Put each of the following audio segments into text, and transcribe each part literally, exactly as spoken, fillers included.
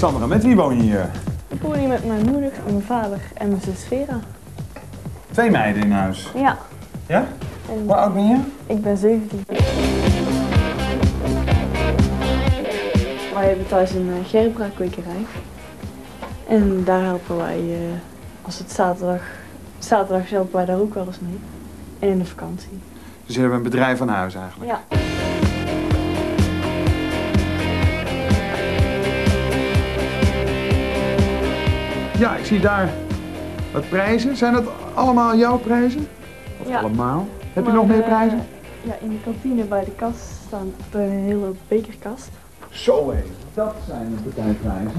Sandra, met wie woon je hier? Ik woon hier met mijn moeder, mijn vader en mijn zus Vera. Twee meiden in huis. Ja. Ja? En Hoe oud ben je? ik ben zeventien. Wij hebben thuis een uh, gerbraakkwekerij. En daar helpen wij, uh, als het zaterdag, zaterdag helpen wij daar ook wel eens mee. En in de vakantie. Dus je hebt een bedrijf aan huis eigenlijk? Ja. Ja, ik zie daar wat prijzen. Zijn dat allemaal jouw prijzen? Of Ja. allemaal? Heb je Maar, nog meer uh, prijzen? Ja, in de kantine bij de kast staan een hele bekerkast. Zo hé, dat zijn de partijprijzen.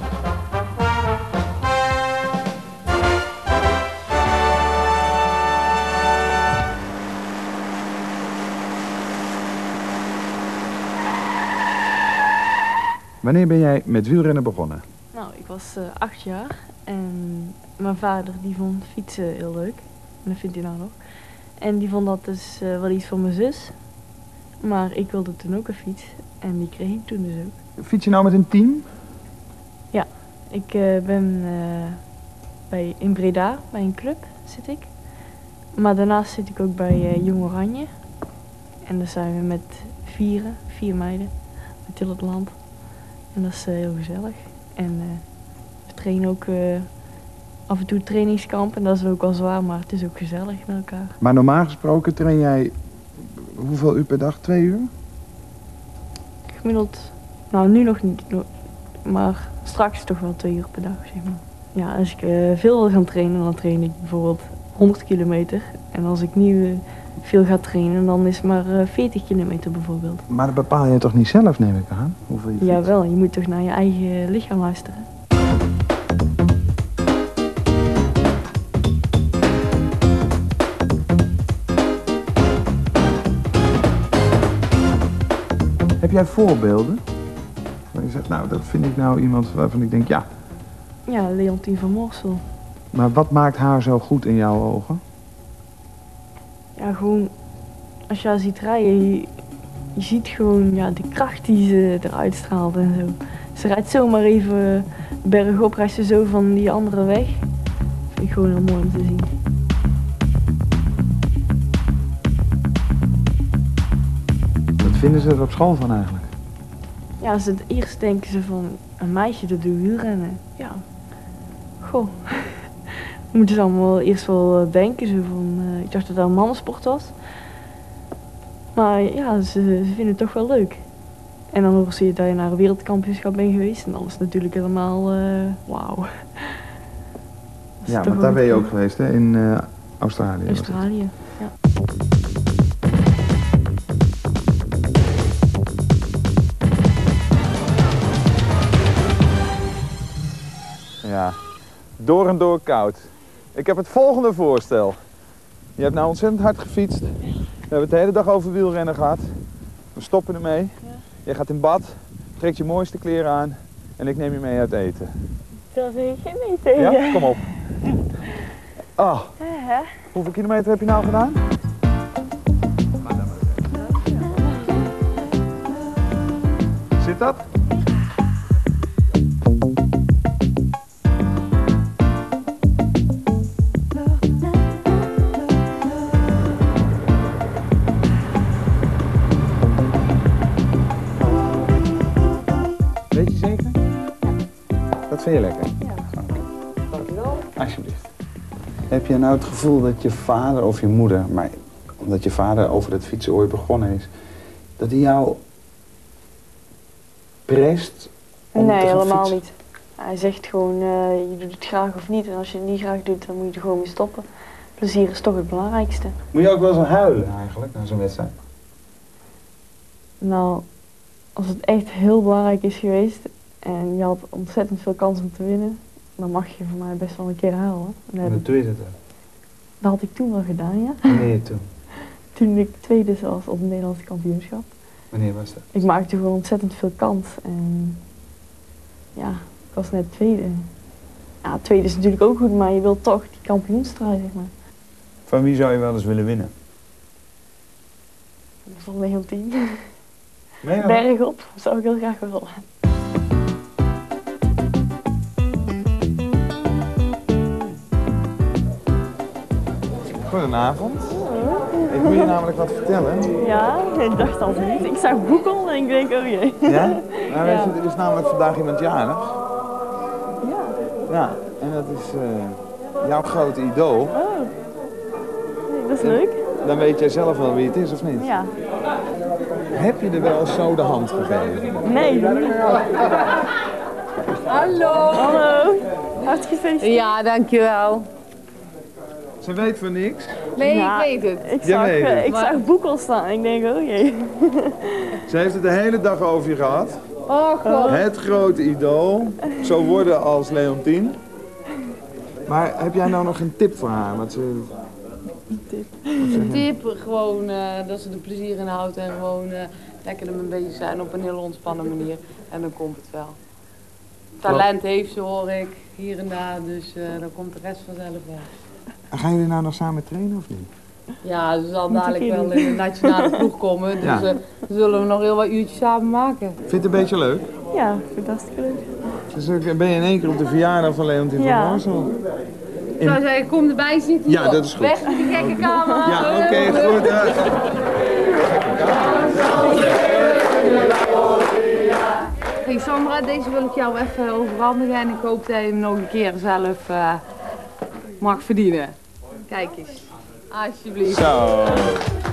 Wanneer ben jij met wielrennen begonnen? Nou, ik was uh, acht jaar en mijn vader die vond fietsen heel leuk. En dat vindt hij nou nog. En die vond dat dus uh, wel iets voor mijn zus. Maar ik wilde toen ook een fiets en die kreeg ik toen dus ook. Fiets je nou met een team? Ja, ik uh, ben uh, bij, in Breda bij een club zit ik. Maar daarnaast zit ik ook bij uh, Jong Oranje. En daar zijn we met vieren, vier meiden uit heel het land. En dat is uh, heel gezellig. En uh, we trainen ook uh, af en toe trainingskamp en dat is ook wel zwaar, maar het is ook gezellig met elkaar. Maar normaal gesproken train jij hoeveel uur per dag? Twee uur? Gemiddeld, nou nu nog niet, maar straks toch wel twee uur per dag, zeg maar. Ja, als ik uh, veel wil gaan trainen, dan train ik bijvoorbeeld honderd kilometer. En als ik nu uh, veel ga trainen, dan is het maar uh, veertig kilometer bijvoorbeeld. Maar dat bepaal je toch niet zelf, neem ik aan? Hoeveel je fietst? Jawel, je moet toch naar je eigen lichaam luisteren. Heb jij voorbeelden? Waar je zegt, nou, dat vind ik nou iemand waarvan ik denk, ja. Ja, Leontien van Moorsel. Maar wat maakt haar zo goed in jouw ogen? Ja, gewoon, als je haar ziet rijden, je, je ziet gewoon ja, de kracht die ze eruit straalt en zo. Ze rijdt zomaar even bergop, rijdt ze zo van die andere weg. Vind ik gewoon heel mooi om te zien. Wat vinden ze er op school van eigenlijk? Ja, ze, eerst denken ze van een meisje dat doet wielrennen. Ja, goh. Moeten ze allemaal eerst wel denken. Zo van, uh, ik dacht dat dat een mannensport was. Maar ja, ze, ze vinden het toch wel leuk. En dan horen ze dat je naar een wereldkampioenschap bent geweest. En dan is het natuurlijk helemaal uh, wauw. Ja, want daar ben je ook geweest, hè? In uh, Australië. Australië, ja. Ja, door en door koud. Ik heb het volgende voorstel. Je hebt nou ontzettend hard gefietst. We hebben het de hele dag over wielrennen gehad. We stoppen ermee. Ja. Je gaat in bad, trekt je mooiste kleren aan en ik neem je mee uit eten. Dat zeg je niet tegen. Ja, kom op. Oh. Hoeveel kilometer heb je nou gedaan? Zit dat? Weet je zeker? Dat vind je lekker? Ja. Dankjewel. Alsjeblieft. Heb je nou het gevoel dat je vader of je moeder, maar omdat je vader over het fietsen ooit begonnen is, dat hij jou preest om nee, te gaan helemaal fietsen? niet. Hij zegt gewoon, uh, je doet het graag of niet. En als je het niet graag doet, dan moet je er gewoon mee stoppen. Plezier is toch het belangrijkste. Moet je ook wel eens huilen eigenlijk, na zo'n wedstrijd? Nou, als het echt heel belangrijk is geweest en je had ontzettend veel kans om te winnen, dan mag je voor mij best wel een keer huilen. En dat doe je dat ook? Dat had ik toen wel gedaan, ja. Wanneer toen? Toen ik tweede was op het Nederlandse kampioenschap. Wanneer was dat? Ik maakte gewoon ontzettend veel kans en ja, ik was net tweede. Ja, tweede is natuurlijk ook goed, maar je wilt toch die kampioenstrijd, zeg maar. Van wie zou je wel eens willen winnen? Van Leontien. Nee, Bergop zou ik heel graag willen. Goedenavond. Ik moet je namelijk wat vertellen. Ja, ik dacht al niet. Ik zag Boekel en ik denk, oh jee. Ja? Nou, weet Ja. je, er is namelijk vandaag iemand jarig. Ja. Ja, en dat is eh, jouw grote idool. Oh. Nee, dat is leuk. Dan weet jij zelf wel wie het is, of niet? Ja. Heb je er wel zo de hand gegeven? Nee, dat niet. Hallo. Hallo. Hartelijk gefeliciteerd. Ja, dankjewel. Ze weet van niks. Nee, Ja, ik weet het. Ik Jij zag, weet eh, het. ik Maar- zag Boekel staan en ik denk, oh jee. Ze heeft het de hele dag over je gehad. Oh god. Het grote idool. Zo worden als Leontien. Maar heb jij nou nog een tip voor haar? Wat ze... Een tip, gewoon eh, dat ze er plezier in houdt en gewoon eh, lekker ermee bezig zijn op een heel ontspannen manier. En dan komt het wel. Talent heeft ze, hoor ik, hier en daar, dus eh, dan komt de rest vanzelf wel. En gaan jullie nou nog samen trainen of niet? Ja, ze zal Moet ik dadelijk hier wel doen. in de nationale ploeg komen, dus Ja. eh, zullen we nog heel wat uurtjes samen maken. Vind je het een beetje leuk? Ja, ik vind het hartstikke leuk. Dus ook- ben je in één keer op de verjaardag van Leontien Ja. van Moorsel? Ik zou zeggen, kom erbij zitten. Ja, joh. dat is goed. Weg met die gekke camera. Ja, oké, goed. eh. Hey Sandra, deze wil ik jou even overhandigen en ik hoop dat je hem nog een keer zelf eh, mag verdienen. Kijk eens. Alsjeblieft. Zo.